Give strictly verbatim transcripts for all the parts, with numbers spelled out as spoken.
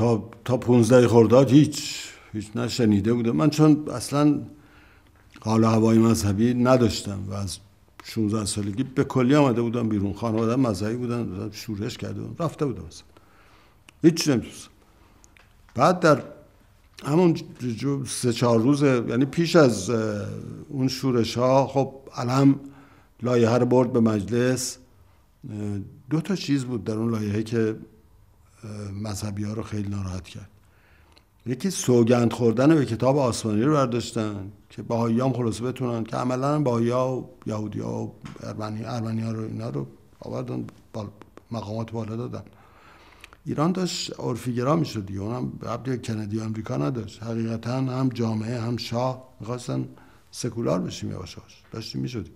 تا تا پونزده خرداد هیچ هیچ نشنیده بودم من، چون اصلا حال هوای مذهبی نداشتم و از شانزده سالگی به کلی آمده بودم بیرون. خانواده مذهبی بودن، شورش کرده بودم، رفته بودم اصلا هیچ نمیدونستم. بعد در همون سه چهار روز، یعنی پیش از اون شورش ها، خب علم لایحه رو برد به مجلس. دو تا چیز بود در اون لایحه که مذهبی ها رو خیلی ناراحت کرد. یکی سوگند خوردن به کتاب آسمانی رو برداشتن که بهایی هم خلاصه بتونن، که عملا بهایی ها و یهودی ها و ارمنی, ارمنی ها رو اینا رو آوردن مقامات بالا دادن. ایران داشت عرفی‌گرا میشد دیگه، اونم قبل کندی آمریکا نداشت. حقیقتا هم جامعه هم شاه میخواستن سکولار بشیم یواش یواش، داشتیم میشدیم.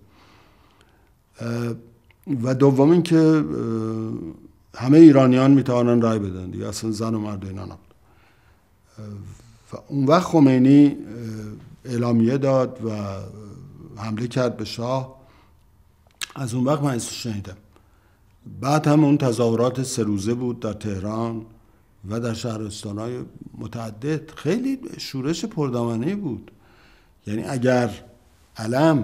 و دوم این که همه ایرانیان میتوانن رای بدن دیگه، اصلا زن و مرد اینا نبود. و اون وقت خمینی اعلامیه داد و حمله کرد به شاه. از اون وقت من اسمش شنیدم. بعد هم اون تظاهرات سه روزه بود در تهران و در شهرستان‌های متعدد، خیلی شورش پردامنه‌ای بود. یعنی اگر علم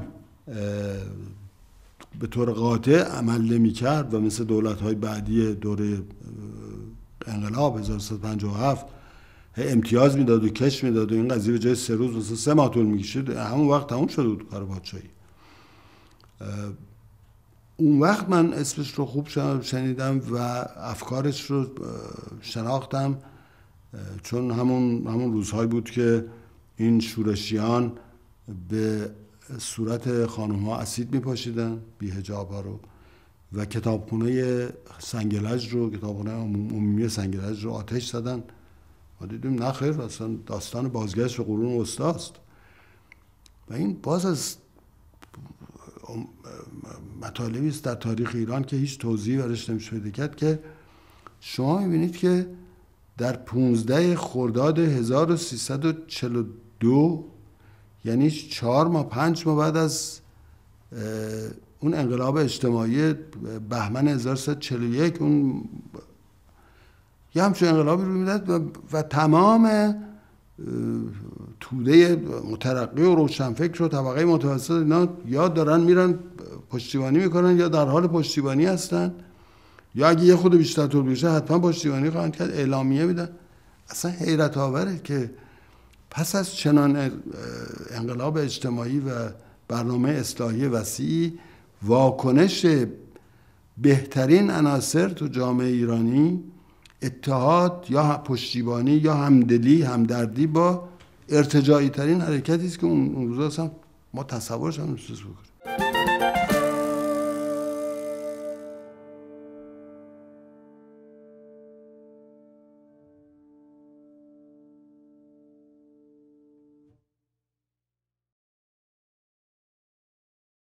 به طور قاطع عمل نمی‌کرد و مثل دولت‌های بعدی دوره انقلاب هزار و سیصد و پنجاه و هفت امتیاز میداد و کش میداد و این قضیه به جای سه روز مثلا سه ماه طول می‌کشید، همون وقت تموم شده بود کار پادشاهی. اون وقت من اسمش رو خوب شنیدم و افکارش رو شناختم، چون همون همون روزهایی بود که این شورشیان به صورت خانم ها اسید میپاشیدن، بی حجاب ها رو، و کتابخونه سنگلج رو، کتابخونه عمومی سنگلج رو آتش زدن. ما دیدیم نه خیر، اصلا داستان بازگشت به قرون وسطی است. و این باز از مطالبی است در تاریخ ایران که هیچ توضیحی برش نمیشه پیدا کرد، که شما میبینید که در پانزده خرداد هزار و سیصد و چهل و دو، یعنی چهار ماه پنج ماه بعد از اون انقلاب اجتماعی بهمن هزار و سیصد و چهل و یک، اون یه همچون انقلابی رو میداد و, و تمام توده مترقی و روشنفکر و طبقه متوسط اینا یا دارن میرن پشتیبانی میکنن یا در حال پشتیبانی هستن، یا اگه یه خود بیشتر طول بشه حتما پشتیبانی خواهند کرد، اعلامیه میدن. اصلا حیرت آوره که پس از چنان انقلاب اجتماعی و برنامه اصلاحی وسیع، واکنش بهترین عناصر تو جامعه ایرانی اتحاد یا پشتیبانی یا همدلی، همدردی با ارتجاعی ترین حرکتی است که اون روزا اصلا ما تصورش هم نمی‌تونیم بکنیم.